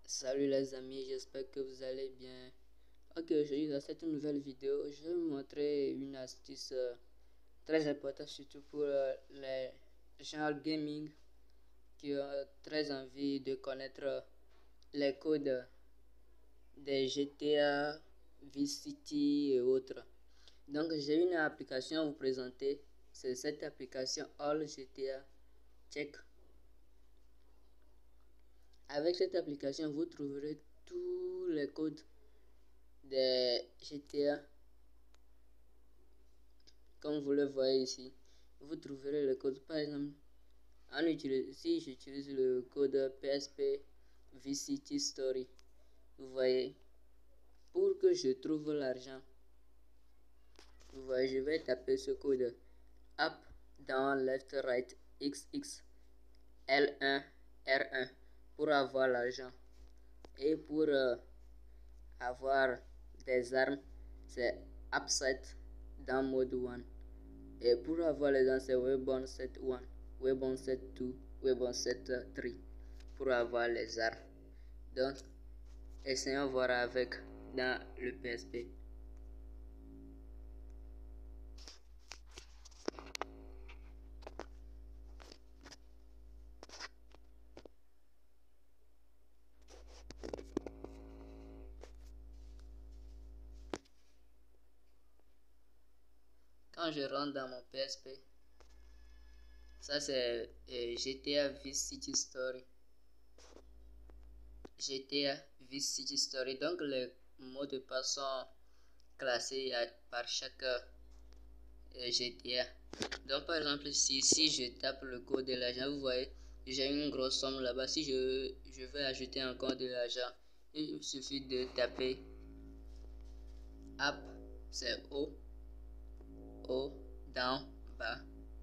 Salut les amis, j'espère que vous allez bien. Ok, aujourd'hui dans cette nouvelle vidéo, je vais vous montrer une astuce très importante, surtout pour les gens gaming qui ont très envie de connaître les codes des GTA, Vice City et autres. Donc j'ai une application à vous présenter, c'est cette application All GTA Check. Avec cette application, vous trouverez tous les codes des GTA. Comme vous le voyez ici, vous trouverez le code. Par exemple, si j'utilise le code PSP VCT Story, vous voyez, pour que je trouve l'argent, vous voyez, je vais taper ce code up, down, left, right, XX, L1, R1 pour avoir l'argent. Et pour avoir des armes, c'est upside dans mode 1. Et pour avoir les armes, c'est weapon set 1, weapon set 2, weapon set 3 pour avoir les armes. Donc, essayons voir avec dans le PSP. Quand je rentre dans mon PSP, ça c'est GTA Vice City Story. GTA Vice City Story. Donc les mots de passe sont classés par chaque GTA. Donc par exemple ici, si je tape le code de l'argent, vous voyez, j'ai une grosse somme là-bas. Si je veux ajouter encore de l'argent, il suffit de taper up, c'est haut, haut, down, bas,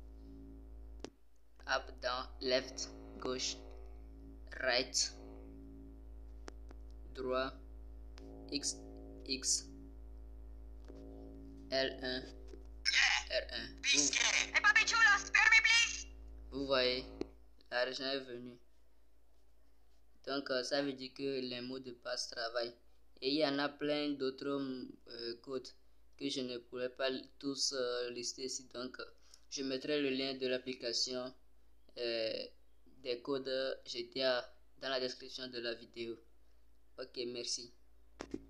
up, down, left, gauche, right, droit, x, x, L1, R1. Vous voyez, l'argent est venu. Donc ça veut dire que les mots de passe travaillent. Et il y en a plein d'autres codes que je ne pourrais pas tous lister ici. Donc je mettrai le lien de l'application des codes GTA dans la description de la vidéo. Ok, merci.